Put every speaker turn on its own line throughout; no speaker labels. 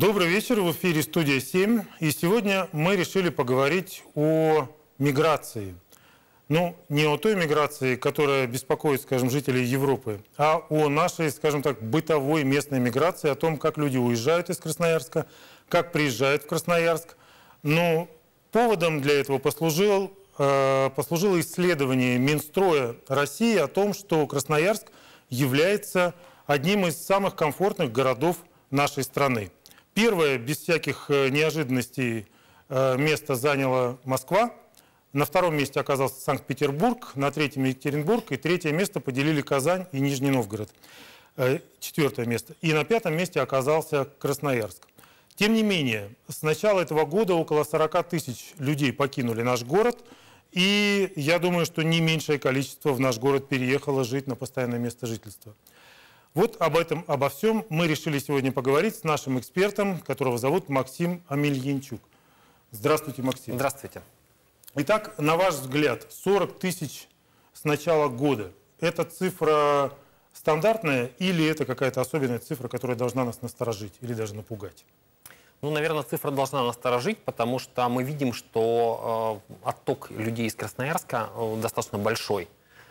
Добрый вечер, в эфире «Студия 7». И сегодня мы решили поговорить о миграции. Ну, не о той миграции, которая беспокоит, скажем, жителей Европы, а о нашей, скажем так, бытовой местной миграции, о том, как люди уезжают из Красноярска, как приезжают в Красноярск. Ну, поводом для этого послужило исследование Минстроя России о том, что Красноярск является одним из самых комфортных городов нашей страны. Первое, без всяких неожиданностей, место заняла Москва. На втором месте оказался Санкт-Петербург, на третьем Екатеринбург, и третье место поделили Казань и Нижний Новгород. Четвертое место. И на пятом месте оказался Красноярск. Тем не менее, с начала этого года около 40 тысяч людей покинули наш город, и я думаю, что не меньшее количество в наш город переехало жить на постоянное место жительства. Вот об этом, обо всем мы решили сегодня поговорить с нашим экспертом, которого зовут Максим Амельянчук. Здравствуйте, Максим.
Здравствуйте.
Итак, на ваш взгляд, 40 тысяч с начала года – это цифра стандартная или это какая-то особенная цифра, которая должна нас насторожить или даже напугать?
Ну, наверное, цифра должна насторожить, потому что мы видим, что отток людей из Красноярска достаточно большой.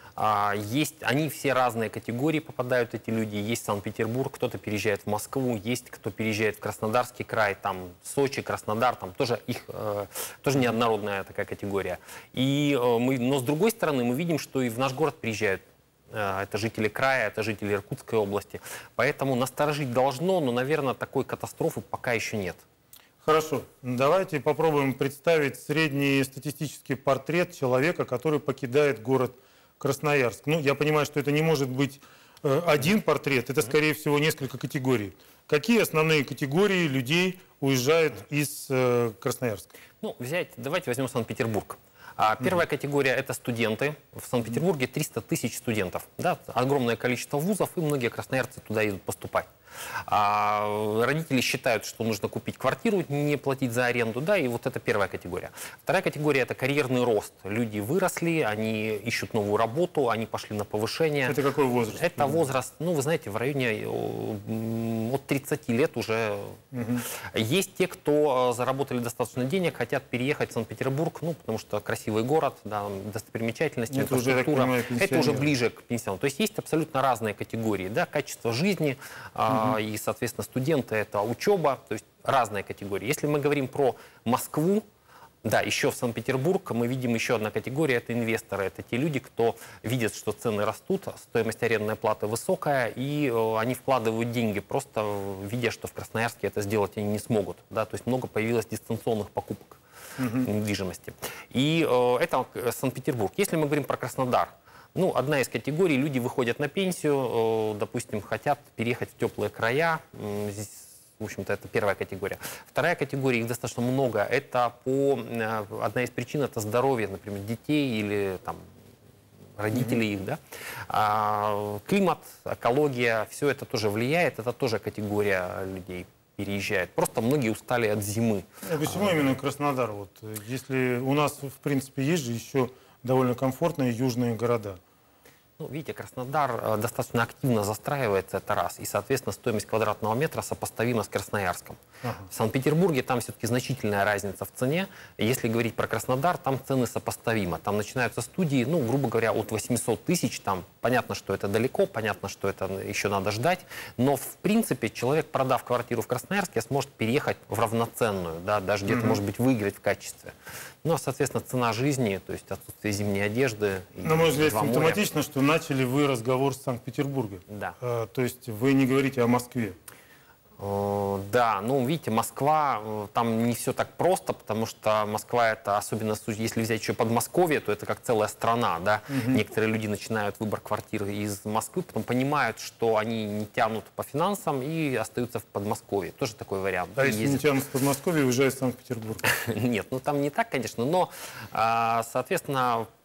Они все разные категории попадают, эти люди. Есть Санкт-Петербург, кто-то переезжает в Москву, есть кто переезжает в Краснодарский край, там Сочи, Краснодар, там тоже тоже неоднородная такая категория. Но с другой стороны мы видим, что и в наш город приезжают. Это жители края, это жители Иркутской области. Поэтому насторожить должно, но, наверное, такой катастрофы пока еще нет.
Хорошо. Давайте попробуем представить средний статистический портрет человека, который покидает город Красноярск. Ну, я понимаю, что это не может быть один портрет, это, скорее всего, несколько категорий. Какие основные категории людей уезжают из Красноярска?
Ну, давайте возьмем Санкт-Петербург. Первая категория – это студенты. В Санкт-Петербурге 300 тысяч студентов. Да, огромное количество вузов, и многие красноярцы туда едут поступать. Родители считают, что нужно купить квартиру, не платить за аренду, да, и вот это первая категория. Вторая категория – это карьерный рост. Люди выросли, они ищут новую работу, они пошли на повышение.
Это какой возраст?
Это возраст, ну, вы знаете, в районе от 30 лет уже. Есть те, кто заработали достаточно денег, хотят переехать в Санкт-Петербург, ну, потому что красивый город, да, достопримечательности,
это уже,
это уже ближе к пенсионерам. То есть абсолютно разные категории, да, качество жизни, и, соответственно, студенты – это учеба, то есть разные категории. Если мы говорим про Москву, да, еще в Санкт-Петербург, мы видим еще одна категория – это инвесторы. Это те люди, кто видит, что цены растут, стоимость арендной платы высокая, и они вкладывают деньги, просто видя, что в Красноярске это сделать они не смогут. Да, то есть много появилось дистанционных покупок недвижимости. И это Санкт-Петербург. Если мы говорим про Краснодар, ну, одна из категорий, люди выходят на пенсию, допустим, хотят переехать в теплые края. Здесь, в общем-то, это первая категория. Вторая категория, их достаточно много. Это одна из причин – это здоровье, например, детей или там, родителей их. Да? Климат, экология, все это тоже влияет. Это тоже категория людей переезжает. Просто многие устали от зимы.
А почему именно Краснодар? Вот, если у нас, в принципе, есть же еще довольно комфортные южные города.
Ну, видите, Краснодар достаточно активно застраивается, это раз, и, соответственно, стоимость квадратного метра сопоставима с Красноярском. В Санкт-Петербурге там все-таки значительная разница в цене. Если говорить про Краснодар, там цены сопоставимы. Там начинаются студии, ну, грубо говоря, от 800 тысяч. Там понятно, что это далеко, понятно, что это еще надо ждать. Но, в принципе, человек, продав квартиру в Красноярске, сможет переехать в равноценную, да, даже где-то, может быть, выиграть в качестве. Ну, а, соответственно, цена жизни, то есть отсутствие зимней одежды.
На мой взгляд, симптоматично, что начали вы разговор с Санкт-Петербурга.
Да.
То есть вы не говорите о Москве.
Да, ну, видите, Москва, там не все так просто, потому что Москва, это особенно, если взять еще Подмосковье, то это как целая страна, да. Некоторые люди начинают выбор квартиры из Москвы, потом понимают, что они не тянут по финансам и остаются в Подмосковье. Тоже такой вариант.
А если не тянут в Подмосковье, уезжают в Санкт-Петербург?
Нет, ну там не так, конечно, но, соответственно,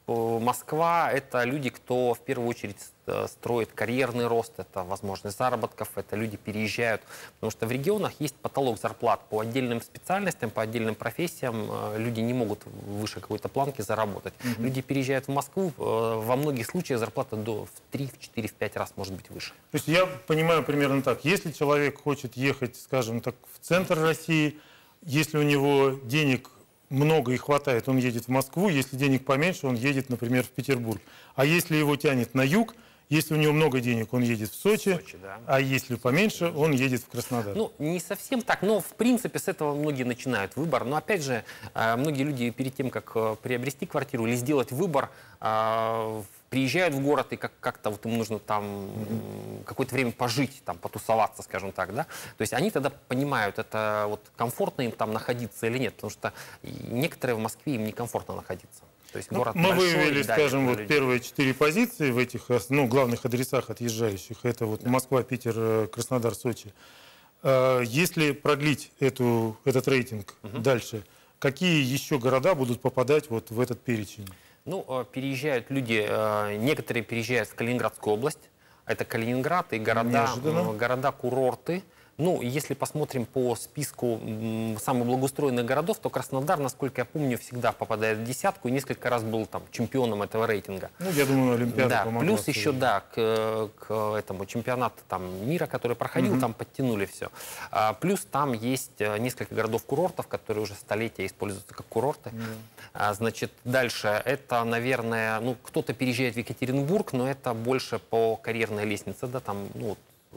Москва — это люди, кто в первую очередь строит карьерный рост, это возможность заработков, это люди переезжают. Потому что в регионах есть потолок зарплат по отдельным специальностям, по отдельным профессиям. Люди не могут выше какой-то планки заработать. Люди переезжают в Москву, во многих случаях зарплата в 3, в 4, в 5 раз может быть выше.
То есть я понимаю примерно так. Если человек хочет ехать, скажем так, в центр России, если у него денег много и хватает, он едет в Москву. Если денег поменьше, он едет, например, в Петербург. А если его тянет на юг, если у него много денег, он едет в Сочи, да. А если поменьше, он едет в Краснодар.
Ну, не совсем так, но в принципе с этого многие начинают выбор. Но опять же, многие люди перед тем, как приобрести квартиру или сделать выбор, приезжают в город, и как-то вот им нужно там какое-то время пожить, там, потусоваться, скажем так, да. То есть они тогда понимают, это вот комфортно им там находиться или нет, потому что некоторые в Москве им некомфортно находиться. То есть город
мы
большой,
выявили,
да,
скажем, вот первые 4 позиции в этих главных адресах отъезжающих. Это вот Москва, Питер, Краснодар, Сочи. Если продлить этот рейтинг дальше, какие еще города будут попадать вот в этот перечень?
Ну, переезжают люди, некоторые переезжают в Калининградскую область. Это Калининград и города-курорты. Ну, если посмотрим по списку самых благоустроенных городов, то Краснодар, насколько я помню, всегда попадает в десятку и несколько раз был там чемпионом этого рейтинга.
Ну, я думаю, Олимпиада помогла.
Плюс еще, да, к этому чемпионату там, мира, который проходил, там подтянули все. Плюс там есть несколько городов-курортов, которые уже столетия используются как курорты. Значит, дальше это, наверное, ну, кто-то переезжает в Екатеринбург, но это больше по карьерной лестнице, да, там, ну,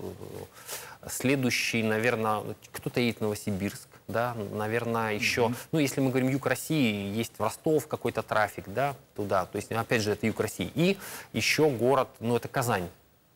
следующий, наверное, кто-то едет в Новосибирск, да, наверное, еще, ну, если мы говорим юг России, есть в Ростов какой-то трафик, да, туда, то есть, опять же, это юг России. И еще город, ну, это Казань.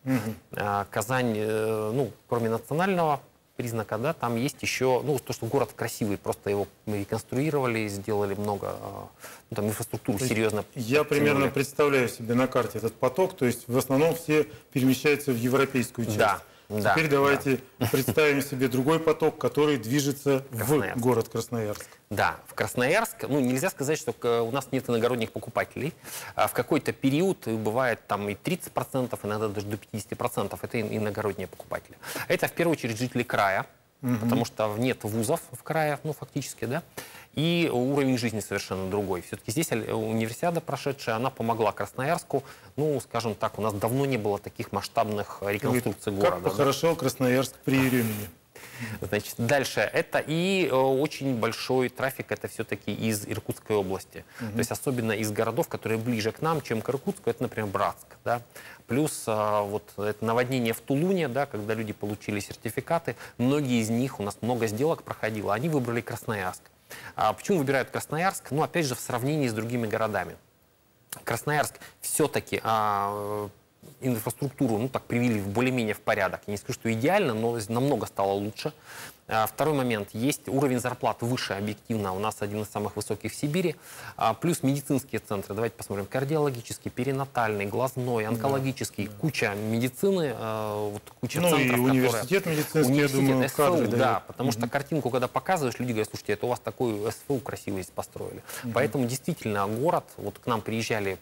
Казань, ну, кроме национального признака, да, там есть еще, ну, то, что город красивый, просто его мы реконструировали, сделали много, ну, там, инфраструктуру серьезно.
Я примерно представляю себе на карте этот поток, то есть в основном все перемещаются в европейскую часть.
Да.
Теперь давайте представим себе другой поток, который движется в город Красноярск.
Да, в Красноярск, ну, нельзя сказать, что у нас нет иногородних покупателей. В какой-то период бывает там и 30%, иногда даже до 50% это иногородние покупатели. Это в первую очередь жители края, потому что нет вузов в крае, ну, фактически, да. И уровень жизни совершенно другой. Все-таки здесь универсиада прошедшая, она помогла Красноярску. Ну, скажем так, у нас давно не было таких масштабных реконструкций города.
Как похорошел Красноярск при Еремине.
Значит, дальше. Это и очень большой трафик, это все-таки из Иркутской области. То есть особенно из городов, которые ближе к нам, чем к Иркутску, это, например, Братск. Да? Плюс вот это наводнение в Тулуне, да, когда люди получили сертификаты, многие из них, у нас много сделок проходило, они выбрали Красноярск. Почему выбирают Красноярск? Ну, опять же, в сравнении с другими городами. Красноярск все-таки инфраструктуру, ну, так, привели более-менее в порядок. Я не скажу, что идеально, но намного стало лучше. Второй момент. Есть уровень зарплат выше, объективно. У нас один из самых высоких в Сибири. Плюс медицинские центры. Давайте посмотрим. Кардиологический, перинатальный, глазной, онкологический. Куча медицины, вот, куча центров.
И университет медицинский, я думаю,
СФУ, кадры да, потому что картинку, когда показываешь, люди говорят, слушайте, это у вас такой СФУ красивый здесь построили. Поэтому действительно город, вот к нам приезжали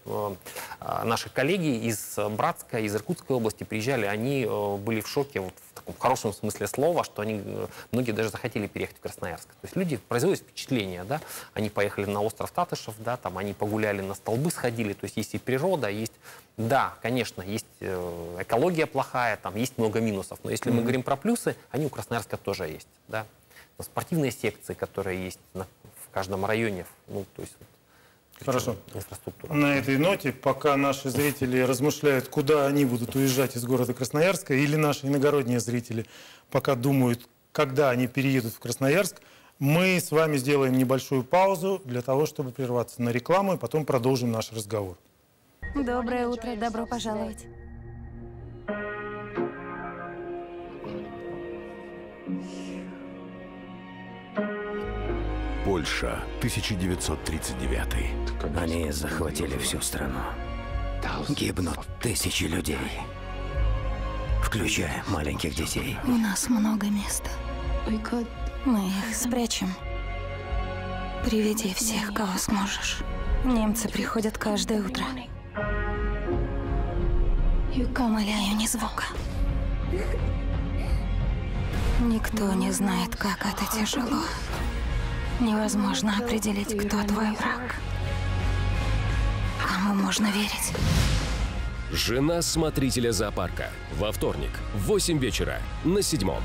наши коллеги из Братска, из Иркутской области, приезжали, они были в шоке, вот, в таком хорошем смысле слова, что они, многие даже захотели переехать в Красноярск. То есть люди производят впечатление, да, они поехали на остров Татышев, да, там они погуляли, на столбы сходили, то есть есть и природа, есть, да, конечно, есть экология плохая, там есть много минусов, но если мы говорим про плюсы, они у Красноярска тоже есть, да. Спортивные секции, которые есть в каждом районе, ну, то есть
хорошо. На этой ноте, пока наши зрители размышляют, куда они будут уезжать из города Красноярска, или наши иногородние зрители пока думают, когда они переедут в Красноярск, мы с вами сделаем небольшую паузу для того, чтобы прерваться на рекламу, и потом продолжим наш разговор.
Доброе утро, добро пожаловать.
Польша, 1939.
Они захватили всю страну. Гибнут тысячи людей, включая маленьких детей.
У нас много места. Мы их спрячем. Приведи всех, кого сможешь. Немцы приходят каждое утро. Умоляю, ни звука. Никто не знает, как это тяжело. Невозможно определить, кто твой враг. Кому можно верить?
«Жена смотрителя зоопарка». Во вторник в 8 вечера на 7-м.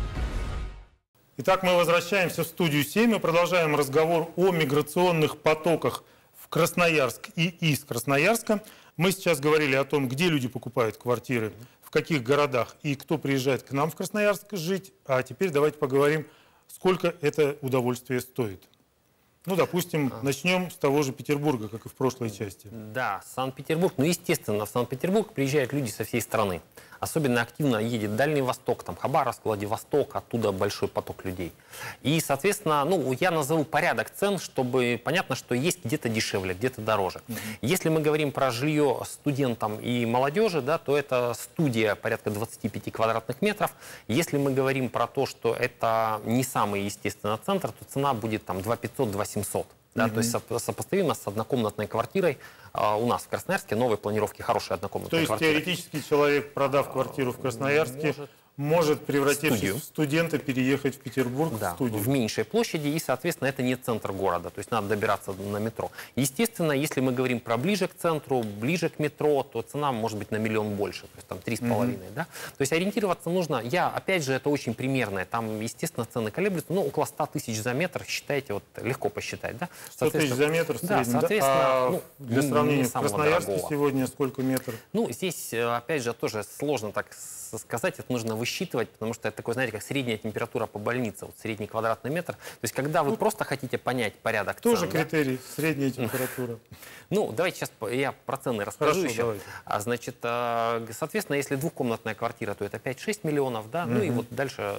Итак, мы возвращаемся в студию 7 и продолжаем разговор о миграционных потоках в Красноярск и из Красноярска. Мы сейчас говорили о том, где люди покупают квартиры, в каких городах и кто приезжает к нам в Красноярск жить. А теперь давайте поговорим, сколько это удовольствие стоит. Ну, допустим, начнем с того же Петербурга, как и в прошлой части.
Да, Санкт-Петербург. Ну, естественно, в Санкт-Петербург приезжают люди со всей страны. Особенно активно едет Дальний Восток, там Хабаровск, Владивосток, оттуда большой поток людей. И, соответственно, ну, я назову порядок цен, чтобы понятно, что есть где-то дешевле, где-то дороже. Если мы говорим про жилье студентам и молодежи, да, то это студия порядка 25 квадратных метров. Если мы говорим про то, что это не самый, естественно, центр, то цена будет там 2500-2700. Да, то есть сопоставимо с однокомнатной квартирой у нас в Красноярске, новой планировки, хорошая однокомнатная квартира.
То есть теоретически человек, продав квартиру в Красноярске, может, превратившись в студента, переехать в Петербург, в студию.
В меньшей площади, и, соответственно, это не центр города, то есть надо добираться на метро. Естественно, если мы говорим про ближе к центру, ближе к метро, то цена может быть на 1 миллион больше, то есть там 3,5, да? То есть ориентироваться нужно, опять же, это очень примерное, там, естественно, цены колеблются, ну, около 100 тысяч за метр, считайте, вот легко посчитать, да?
100 тысяч за метр в
да,
среднем,
соответственно,
А для сравнения, в Красноярске
дорогого.
Сегодня сколько метр?
Ну, здесь, опять же, тоже сложно так сказать, это нужно высчитывать, потому что это такое, знаете, как средняя температура по больнице, вот средний квадратный метр. То есть, когда вы просто хотите понять порядок цен...
Тоже критерий, средняя температура.
Ну, давайте сейчас я про цены расскажу еще.
Давайте.
Значит, соответственно, если двухкомнатная квартира, то это 5-6 миллионов, да, ну и вот дальше...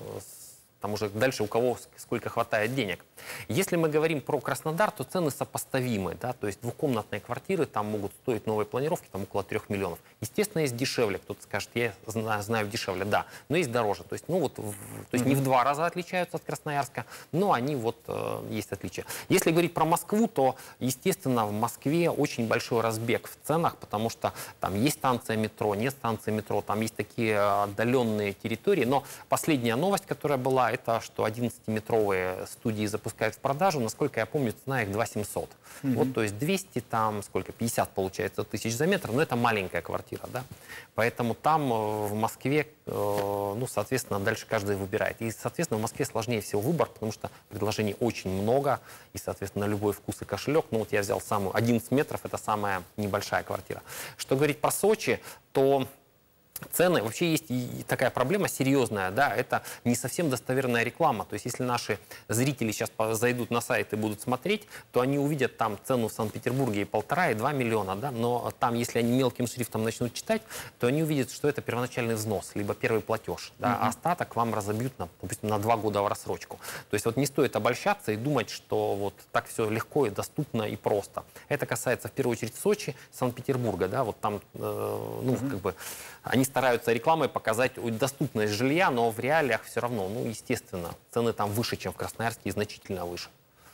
Там уже дальше у кого сколько хватает денег. Если мы говорим про Краснодар, то цены сопоставимы. Да? То есть двухкомнатные квартиры там могут стоить новой планировки там около 3 миллионов. Естественно, есть дешевле. Кто-то скажет, я знаю дешевле. Да, но есть дороже. То есть, ну, вот, то есть не в 2 раза отличаются от Красноярска, но они вот есть отличия. Если говорить про Москву, то, естественно, в Москве очень большой разбег в ценах, потому что там есть станция метро, нет станции метро, там есть такие отдаленные территории. Но последняя новость, которая была, это что 11-метровые студии запускают в продажу. Насколько я помню, цена их 2700. Вот, то есть 200, там сколько, 50 получается тысяч за метр, но это маленькая квартира, да. Поэтому там в Москве, ну, соответственно, дальше каждый выбирает. И, соответственно, в Москве сложнее всего выбор, потому что предложений очень много, и, соответственно, любой вкус и кошелек. Ну, вот я взял самую 11 метров, это самая небольшая квартира. Что говорить про Сочи, то... Цены, вообще есть и такая проблема серьезная, да, это не совсем достоверная реклама. То есть, если наши зрители сейчас зайдут на сайт и будут смотреть, то они увидят там цену в Санкт-Петербурге и 1,5, и 2 миллиона, да, но там, если они мелким шрифтом начнут читать, то они увидят, что это первоначальный взнос, либо первый платеж, да, а остаток вам разобьют, допустим, на 2 года в рассрочку. То есть, вот не стоит обольщаться и думать, что вот так все легко и доступно и просто. Это касается, в первую очередь, Сочи, Санкт-Петербурга, да, вот там, ну, как бы, они стараются рекламой показать доступность жилья, но в реалиях все равно, ну, естественно, цены там выше, чем в Красноярске, и значительно выше.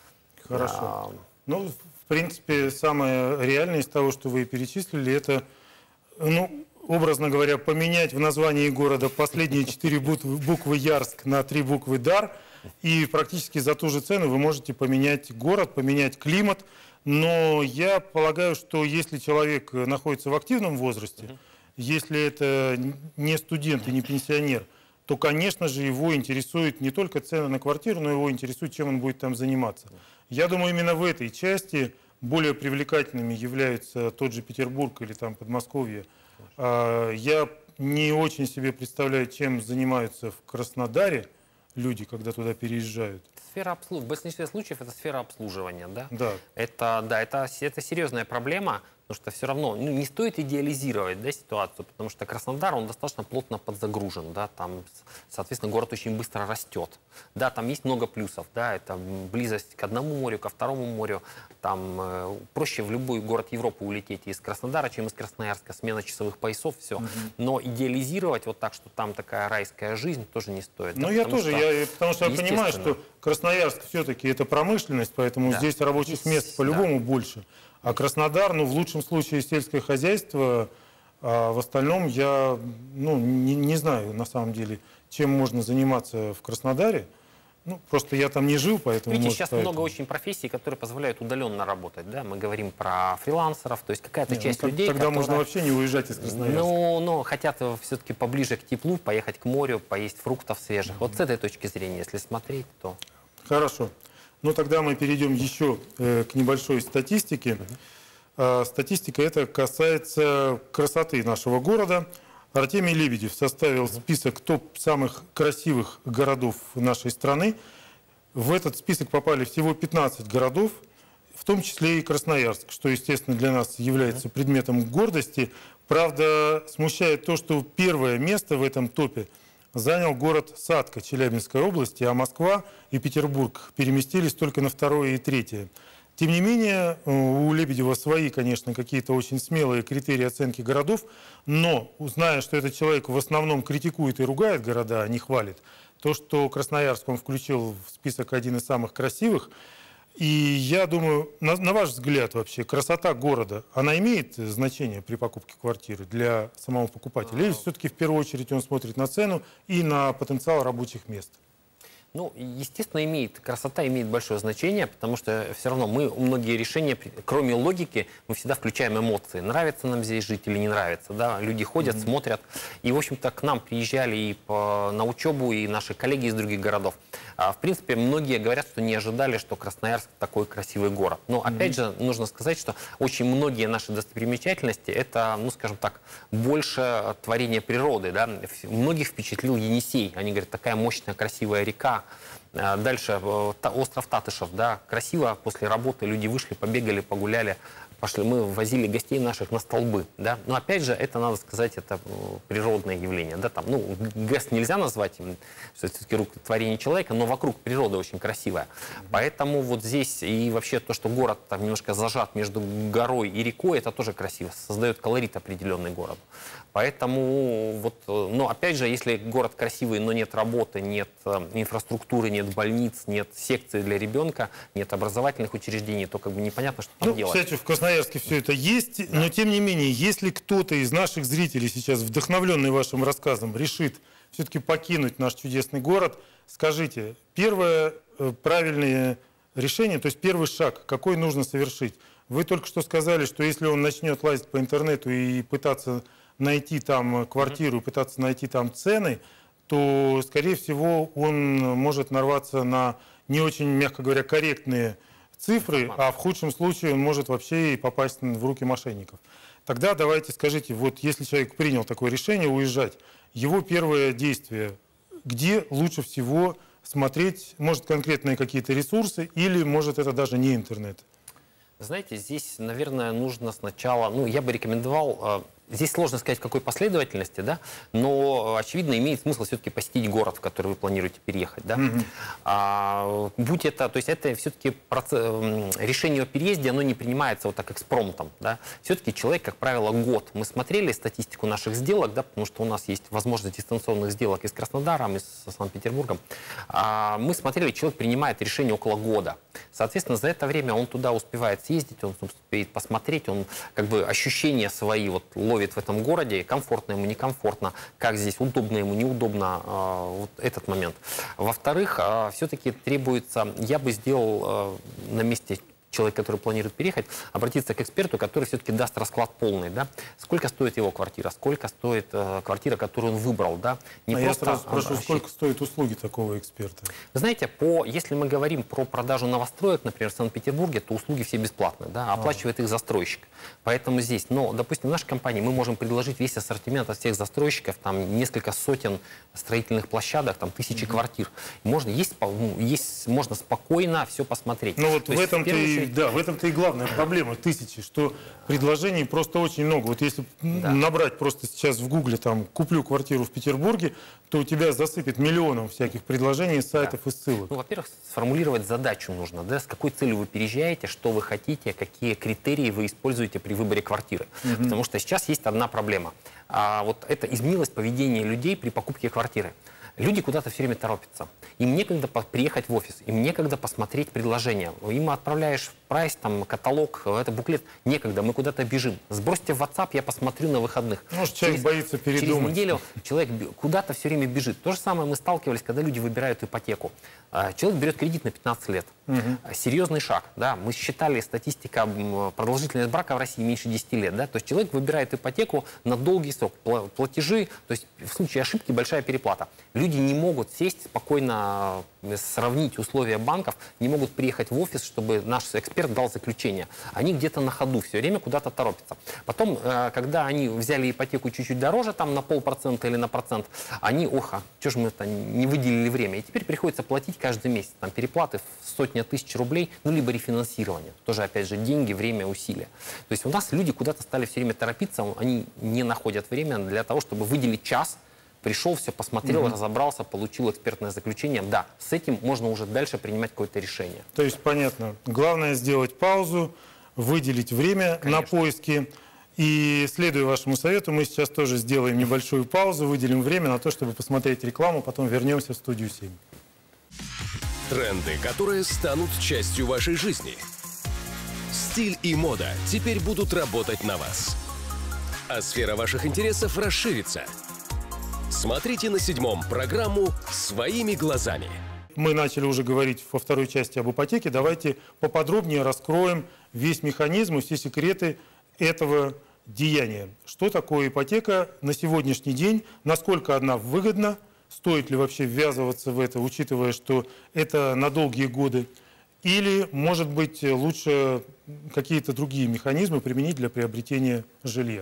Хорошо. Ну, в принципе, самая реальность того, что вы перечислили, это, ну, образно говоря, поменять в названии города последние 4 буквы Ярск на 3 буквы Дар, и практически за ту же цену вы можете поменять город, поменять климат. Но я полагаю, что если человек находится в активном возрасте, если это не студент и не пенсионер, то, конечно же, его интересует не только цены на квартиру, но его интересует, чем он будет там заниматься. Я думаю, именно в этой части более привлекательными являются тот же Петербург или там Подмосковье. Я не очень себе представляю, чем занимаются в Краснодаре люди, когда туда переезжают. В
большинстве случаев это сфера обслуживания, да?
Да.
Это серьезная проблема. Потому что все равно не стоит идеализировать, да, ситуацию, потому что Краснодар, он достаточно плотно подзагружен, да, там, соответственно, город очень быстро растет. Да, там есть много плюсов, да, это близость к одному морю, ко второму морю, там проще в любой город Европы улететь из Краснодара, чем из Красноярска, смена часовых поясов, все. Но идеализировать вот так, что там такая райская жизнь, тоже не стоит.
Ну,
да,
я тоже, потому что я понимаю, что Красноярск все-таки это промышленность, поэтому здесь рабочих мест по-любому больше. А Краснодар, ну, в лучшем случае сельское хозяйство, а в остальном я, ну, не знаю, на самом деле, чем можно заниматься в Краснодаре. Ну, просто я там не жил, поэтому...
Видите, сейчас много очень профессий, которые позволяют удаленно работать, да? Мы говорим про фрилансеров, то есть какая-то часть людей,
тогда можно вообще не уезжать из Красноярска.
Ну, хотят все-таки поближе к теплу, поехать к морю, поесть фруктов свежих. Вот с этой точки зрения, если смотреть, то...
Хорошо. Ну, тогда мы перейдем еще к небольшой статистике. Статистика эта касается красоты нашего города. Артемий Лебедев составил список топ самых красивых городов нашей страны. В этот список попали всего 15 городов, в том числе и Красноярск, что, естественно, для нас является предметом гордости. Правда, смущает то, что первое место в этом топе занял город Сатка Челябинской области, а Москва и Петербург переместились только на второе и третье. Тем не менее, у Лебедева свои, конечно, какие-то очень смелые критерии оценки городов, но, зная, что этот человек в основном критикует и ругает города, а не хвалит, то, что Красноярск он включил в список один из самых красивых, и я думаю, на ваш взгляд вообще, красота города, она имеет значение при покупке квартиры для самого покупателя? Или все-таки в первую очередь он смотрит на цену и на потенциал рабочих мест?
Ну, естественно, красота имеет большое значение, потому что все равно многие решения, кроме логики, мы всегда включаем эмоции. Нравится нам здесь жить или не нравится, да? Люди ходят, смотрят. И, в общем-то, к нам приезжали и на учебу, и наши коллеги из других городов. В принципе, многие говорят, что не ожидали, что Красноярск такой красивый город. Но, опять же, нужно сказать, что очень многие наши достопримечательности, это, ну, скажем так, больше творение природы, да? Многих впечатлил Енисей. Они говорят, такая мощная, красивая река. Дальше остров Татышев, да, красиво, после работы люди вышли, побегали, погуляли, пошли, мы возили гостей наших на столбы, да, но опять же, это, надо сказать, это природное явление, да, там, ну, ГЭС нельзя назвать, что это все-таки творение человека, но вокруг природа очень красивая, поэтому вот здесь и вообще то, что город там немножко зажат между горой и рекой, это тоже красиво, создает колорит определенный городу. Поэтому, вот, но опять же, если город красивый, но нет работы, нет инфраструктуры, нет больниц, нет секций для ребенка, нет образовательных учреждений, то как бы непонятно, что там делать.
Кстати, в Красноярске все это есть, но тем не менее, если кто-то из наших зрителей сейчас, вдохновленный вашим рассказом, решит все-таки покинуть наш чудесный город, скажите, первое правильное решение, то есть первый шаг, какой нужно совершить? Вы только что сказали, что если он начнет лазить по интернету и пытаться найти там квартиру, пытаться найти там цены, то, скорее всего, он может нарваться на не очень, мягко говоря, корректные цифры, а в худшем случае он может вообще и попасть в руки мошенников. Тогда давайте скажите, вот если человек принял такое решение уезжать, его первое действие, где лучше всего смотреть, может, конкретные какие-то ресурсы или, может, это даже не интернет?
Знаете, здесь, наверное, нужно сначала, ну, я бы рекомендовал, здесь сложно сказать, в какой последовательности, да, но, очевидно, имеет смысл все-таки посетить город, в который вы планируете переехать, да. Будь это, то есть это все-таки решение о переезде, оно не принимается вот так экспромтом, да. Все-таки человек, как правило, год. Мы смотрели статистику наших сделок, да, потому что у нас есть возможность дистанционных сделок и с Краснодаром, и с Санкт-Петербургом. Мы смотрели, человек принимает решение около года. Соответственно, за это время он туда успевает съездить, он успеет посмотреть, он как бы ощущения свои вот ловит в этом городе, комфортно ему, некомфортно, как здесь удобно ему, неудобно, вот этот момент. Во-вторых, все-таки требуется, я бы сделал на месте человек, который планирует переехать, обратиться к эксперту, который все-таки даст расклад полный, да, сколько стоит его квартира, сколько стоит квартира, которую он выбрал, да. Не
я
просто
сразу спрошу, сколько стоят услуги такого эксперта?
Знаете, если мы говорим про продажу новостроек, например, в Санкт-Петербурге, то услуги все бесплатные, да, оплачивает их застройщик. Поэтому здесь, но, допустим, в нашей компании мы можем предложить весь ассортимент от всех застройщиков, там несколько сотен строительных площадок, там тысячи квартир. Можно спокойно все посмотреть.
Ну вот в этом-то и да, в этом-то и главная проблема тысячи, что предложений просто очень много. Вот если набрать просто сейчас в Гугле там «куплю квартиру в Петербурге», то у тебя засыпет миллионом всяких предложений, сайтов и ссылок.
Ну, во-первых, сформулировать задачу нужно, да, с какой целью вы переезжаете, что вы хотите, какие критерии вы используете при выборе квартиры. Потому что сейчас есть одна проблема. Вот это изменилось поведение людей при покупке квартиры. Люди куда-то все время торопятся. Им некогда приехать в офис, им некогда посмотреть предложение. Им отправляешь прайс, там, каталог, это буклет. Некогда, мы куда-то бежим. Сбросьте в WhatsApp, я посмотрю на выходных.
Может, человек боится передумать.
Через неделю человек куда-то все время бежит. То же самое мы сталкивались, когда люди выбирают ипотеку. Человек берет кредит на 15 лет. Серьезный шаг. Да? Мы считали, статистика продолжительность брака в России меньше 10 лет. Да? То есть человек выбирает ипотеку на долгий срок. Платежи, то есть в случае ошибки большая переплата. Люди не могут сесть спокойно, сравнить условия банков, не могут приехать в офис, чтобы наш эксперт дал заключение. Они где-то на ходу все время куда-то торопятся. Потом, когда они взяли ипотеку чуть-чуть дороже, там на 0,5% или на процент, они, что же мы это не выделили время. И теперь приходится платить каждый месяц. Там переплаты в сотни тысяч рублей, ну, либо рефинансирование. Тоже, опять же, деньги, время, усилия. То есть у нас люди куда-то стали все время торопиться, они не находят время для того, чтобы выделить час. Пришел, все посмотрел, разобрался, получил экспертное заключение. Да, с этим можно уже дальше принимать какое-то решение.
То есть, понятно, главное сделать паузу, выделить время на поиски. И, следуя вашему совету, мы сейчас тоже сделаем небольшую паузу, выделим время на то, чтобы посмотреть рекламу, потом вернемся в студию 7.
Тренды, которые станут частью вашей жизни. Стиль и мода теперь будут работать на вас. А сфера ваших интересов расширится. Смотрите на 7-м программу «Своими глазами».
Мы начали уже говорить во второй части об ипотеке. Давайте поподробнее раскроем весь механизм и все секреты этого деяния. Что такое ипотека на сегодняшний день, насколько она выгодна, стоит ли вообще ввязываться в это, учитывая, что это на долгие годы, или, может быть, лучше какие-то другие механизмы применить для приобретения жилья.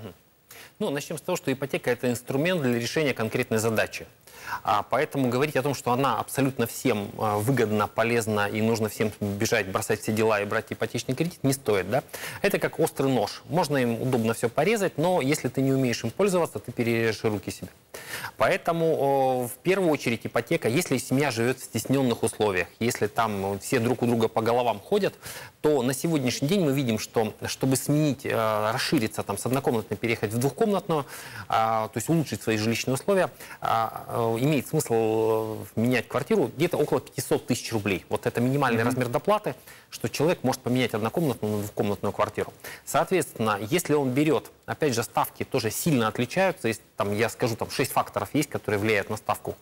Ну, начнем с того, что ипотека – это инструмент для решения конкретной задачи. Поэтому говорить о том, что она абсолютно всем выгодна, полезна и нужно всем бежать, бросать все дела и брать ипотечный кредит, не стоит. Да? Это как острый нож. Можно им удобно все порезать, но если ты не умеешь им пользоваться, ты перережешь руки себе. Поэтому в первую очередь ипотека, если семья живет в стесненных условиях, если там все друг у друга по головам ходят, то на сегодняшний день мы видим, что чтобы сменить, расшириться там, с однокомнатной, переехать в двухкомнатную, то есть улучшить свои жилищные условия, имеет смысл менять квартиру где-то около 500 тысяч рублей. Вот это минимальный размер доплаты, что человек может поменять однокомнатную на двухкомнатную квартиру. Соответственно, если он берет, опять же, ставки тоже сильно отличаются, есть, там, я скажу, там 6 факторов есть, которые влияют на ставку.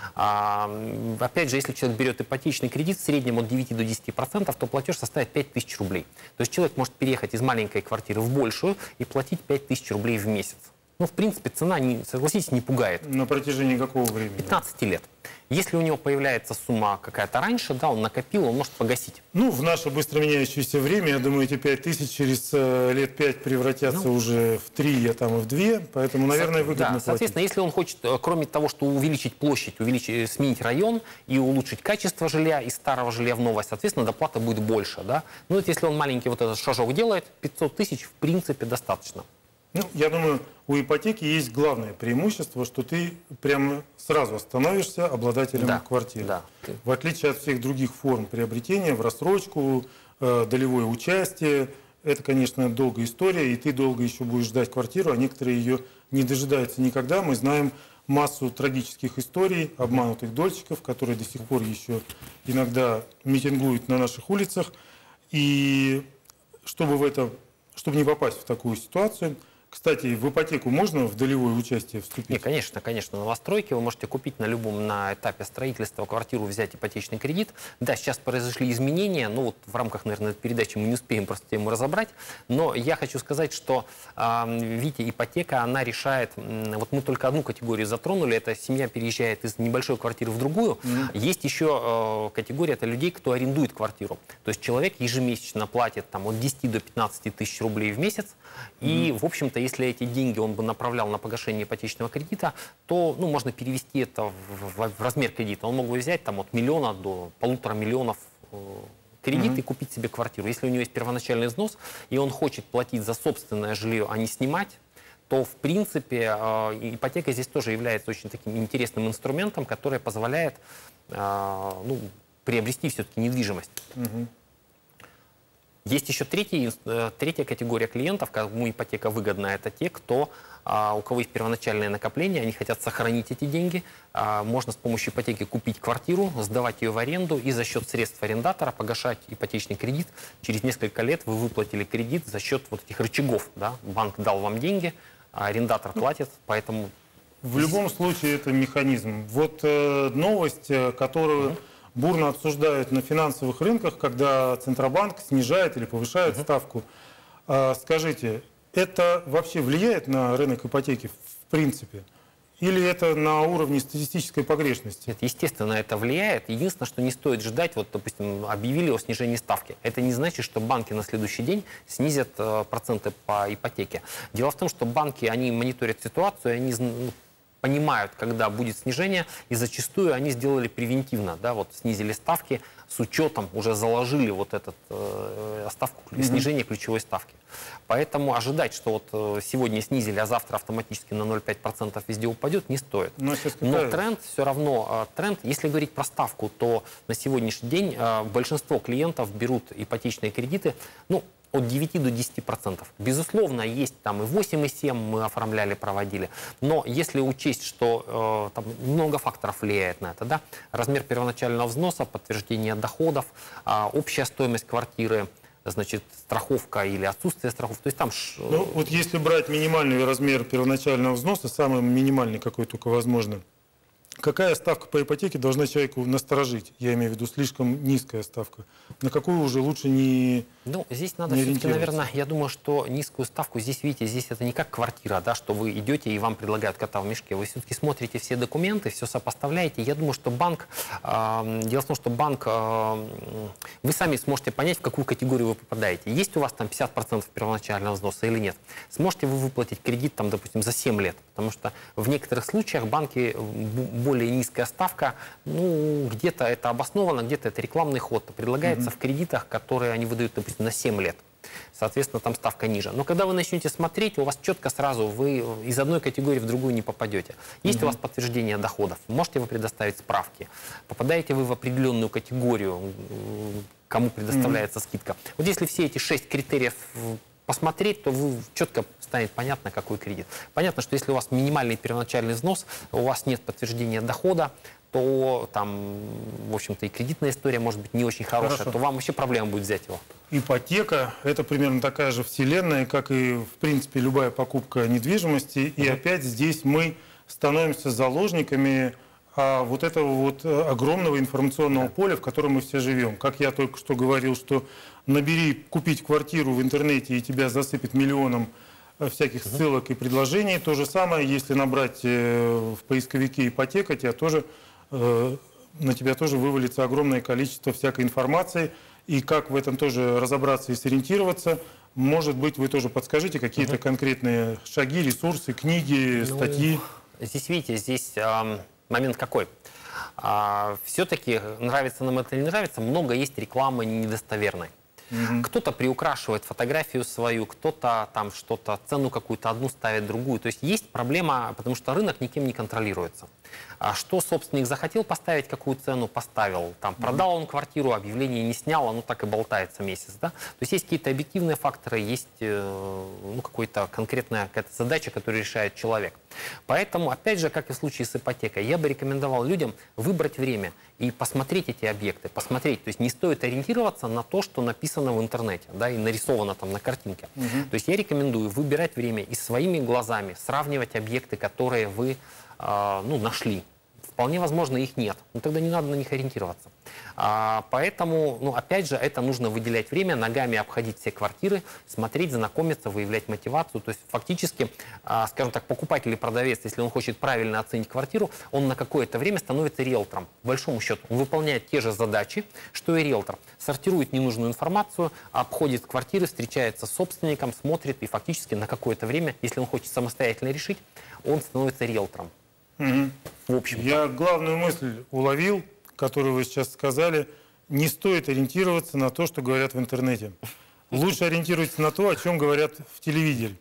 Опять же, если человек берет ипотечный кредит в среднем от 9 до 10%, то платеж составит 5000 рублей. То есть человек может переехать из маленькой квартиры в большую и платить 5000 рублей в месяц. Ну, в принципе, цена, согласитесь, не пугает.
На протяжении какого времени?
15 лет. Если у него появляется сумма какая-то раньше, да, он накопил, он может погасить.
Ну, в наше быстро меняющееся время, я думаю, эти 5000 через лет 5 превратятся уже в 3, а там и в 2, поэтому, наверное, выгодно платить.
Соответственно, если он хочет, кроме того, что увеличить площадь, сменить район и улучшить качество жилья из старого жилья в новое, соответственно, доплата будет больше, да. Ну, вот если он маленький вот этот шажок делает, 500 тысяч, в принципе, достаточно.
Ну, я думаю, у ипотеки есть главное преимущество, что ты прямо сразу становишься обладателем квартиры. Да. В отличие от всех других форм приобретения, в рассрочку, долевое участие, это, конечно, долгая история, и ты долго еще будешь ждать квартиру, а некоторые ее не дожидаются никогда. Мы знаем массу трагических историй обманутых дольщиков, которые до сих пор еще иногда митингуют на наших улицах. И чтобы не попасть в такую ситуацию, кстати, в ипотеку можно в долевое участие вступить?
Нет, конечно, конечно. Новостройки вы можете купить на этапе строительства квартиру, взять ипотечный кредит. Да, сейчас произошли изменения, но вот в рамках, наверное, этой передачи мы не успеем просто тему разобрать. Но я хочу сказать, что, видите, ипотека, она решает, вот мы только одну категорию затронули, это семья переезжает из небольшой квартиры в другую. Есть еще категория, это людей, кто арендует квартиру. То есть человек ежемесячно платит там, от 10 до 15 тысяч рублей в месяц, и, в общем-то, если эти деньги он бы направлял на погашение ипотечного кредита, то можно перевести это в размер кредита. Он мог бы взять там, от 1 миллиона до 1,5 миллиона кредит и купить себе квартиру. Если у него есть первоначальный взнос, и он хочет платить за собственное жилье, а не снимать, то, в принципе, ипотека здесь тоже является очень таким интересным инструментом, который позволяет приобрести все-таки недвижимость. Есть еще третья категория клиентов, кому ипотека выгодна. Это те, у кого есть первоначальное накопление, они хотят сохранить эти деньги. Можно с помощью ипотеки купить квартиру, сдавать ее в аренду и за счет средств арендатора погашать ипотечный кредит. Через несколько лет вы выплатили кредит за счет вот этих рычагов. Да? Банк дал вам деньги, а арендатор платит, поэтому...
В любом случае это механизм. Вот новость, которую бурно обсуждают на финансовых рынках, когда Центробанк снижает или повышает ставку. Скажите, это вообще влияет на рынок ипотеки в принципе? Или это на уровне статистической погрешности?
Нет, естественно, это влияет. Единственное, что не стоит ждать, вот, допустим, объявили о снижении ставки. Это не значит, что банки на следующий день снизят проценты по ипотеке. Дело в том, что банки, они мониторят ситуацию, они понимают, когда будет снижение, и зачастую они сделали превентивно, да, вот снизили ставки с учетом, уже заложили вот этот ставку, снижение ключевой ставки. Поэтому ожидать, что вот сегодня снизили, а завтра автоматически на 0,5% везде упадет, не стоит. Но тренд все равно, если говорить про ставку, то на сегодняшний день большинство клиентов берут ипотечные кредиты, от 9 до 10%. Безусловно, есть там и 8,7 мы оформляли, проводили. Но если учесть, что там много факторов влияет на это, да? Размер первоначального взноса, подтверждение доходов, общая стоимость квартиры, значит, страховка или отсутствие страховки. То есть там...
вот если брать минимальный размер первоначального взноса, самый минимальный, какой только возможно, какая ставка по ипотеке должна человеку насторожить? Я имею в виду слишком низкая ставка. На какую уже лучше не
здесь надо все-таки, наверное, я думаю, что низкую ставку, здесь, видите, здесь это не как квартира, да, что вы идете и вам предлагают кота в мешке. Вы все-таки смотрите все документы, все сопоставляете. Я думаю, что банк, дело в том, что банк, вы сами сможете понять, в какую категорию вы попадаете. Есть у вас там 50% первоначального взноса или нет. Сможете вы выплатить кредит, там, допустим, за 7 лет. Потому что в некоторых случаях банки, более низкая ставка, где-то это обосновано, где-то это рекламный ход. Предлагается в кредитах, которые они выдают, допустим, на 7 лет. Соответственно, там ставка ниже. Но когда вы начнете смотреть, у вас четко сразу вы из одной категории в другую не попадете. Есть у вас подтверждение доходов, можете вы предоставить справки. Попадаете вы в определенную категорию, кому предоставляется скидка. Вот если все эти 6 критериев посмотреть, то четко станет понятно, какой кредит. Понятно, что если у вас минимальный первоначальный взнос, у вас нет подтверждения дохода, то там, в общем-то, и кредитная история может быть не очень хорошая, то вам вообще проблема будет взять его.
Ипотека – это примерно такая же вселенная, как и, в принципе, любая покупка недвижимости. И опять здесь мы становимся заложниками вот этого вот огромного информационного поля, в котором мы все живем. Как я только что говорил, что купить квартиру в интернете, и тебя засыпет миллионом всяких ссылок и предложений. То же самое, если набрать в поисковике ипотека, на тебя тоже вывалится огромное количество всякой информации. И как в этом тоже разобраться и сориентироваться, может быть, вы тоже подскажите какие-то конкретные шаги, ресурсы, книги, статьи.
Здесь, видите, здесь момент какой? Все-таки, нравится нам это или не нравится, много есть рекламы недостоверной. Кто-то приукрашивает фотографию свою, кто-то там что-то, цену какую-то одну ставит, другую. То есть есть проблема, потому что рынок никем не контролируется. Что собственник захотел поставить, какую цену поставил, там, продал он квартиру, объявление не снял, оно так и болтается месяц. Да? То есть какие-то объективные факторы, есть какая-то конкретная задача, которую решает человек. Поэтому, опять же, как и в случае с ипотекой, я бы рекомендовал людям выбрать время и посмотреть эти объекты, посмотреть. То есть не стоит ориентироваться на то, что написано в интернете, да, и нарисовано там на картинке. То есть я рекомендую выбирать время и своими глазами сравнивать объекты, которые вы нашли. Вполне возможно, их нет. Но тогда не надо на них ориентироваться. Поэтому, опять же, это нужно выделять время, ногами обходить все квартиры, смотреть, знакомиться, выявлять мотивацию. То есть фактически, скажем так, покупатель или продавец, если он хочет правильно оценить квартиру, он на какое-то время становится риэлтором. По большому счету, он выполняет те же задачи, что и риэлтор. Сортирует ненужную информацию, обходит квартиры, встречается с собственником, смотрит и фактически на какое-то время, если он хочет самостоятельно решить, он становится риэлтором. В общем.
Я главную мысль уловил, которую вы сейчас сказали. не стоит ориентироваться на то, что говорят в интернете. Лучше ориентируйтесь на то, о чем говорят в телевидении.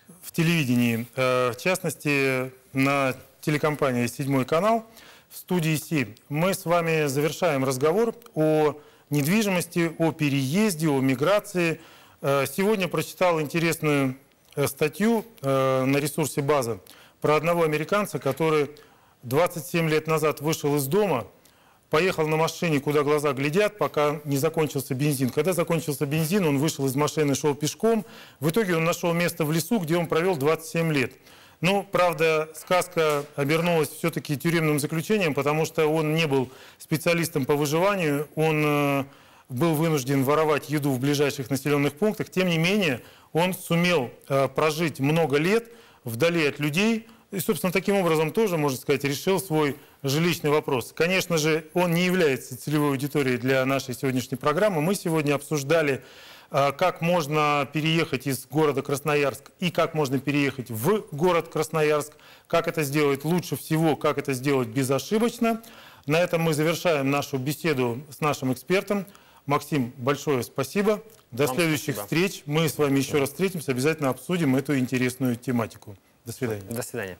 В частности, на телекомпании «Седьмой канал» в студии Си мы с вами завершаем разговор о недвижимости, о переезде, о миграции. Сегодня прочитал интересную статью на ресурсе «База» про одного американца, который 27 лет назад вышел из дома, поехал на машине, куда глаза глядят, пока не закончился бензин. Когда закончился бензин, он вышел из машины, шел пешком. В итоге он нашел место в лесу, где он провел 27 лет. Ну, правда, сказка обернулась все-таки тюремным заключением, потому что он не был специалистом по выживанию, он был вынужден воровать еду в ближайших населенных пунктах. Тем не менее, он сумел прожить много лет вдали от людей, и, собственно, таким образом тоже, можно сказать, решил свой жилищный вопрос. Конечно же, он не является целевой аудиторией для нашей сегодняшней программы. Мы сегодня обсуждали, как можно переехать из города Красноярск и как можно переехать в город Красноярск, как это сделать лучше всего, как это сделать безошибочно. На этом мы завершаем нашу беседу с нашим экспертом. Максим, большое спасибо. До следующих встреч. Мы с вами еще раз встретимся, обязательно обсудим эту интересную тематику. До свидания.
До свидания.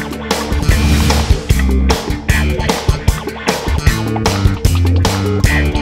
Thank you.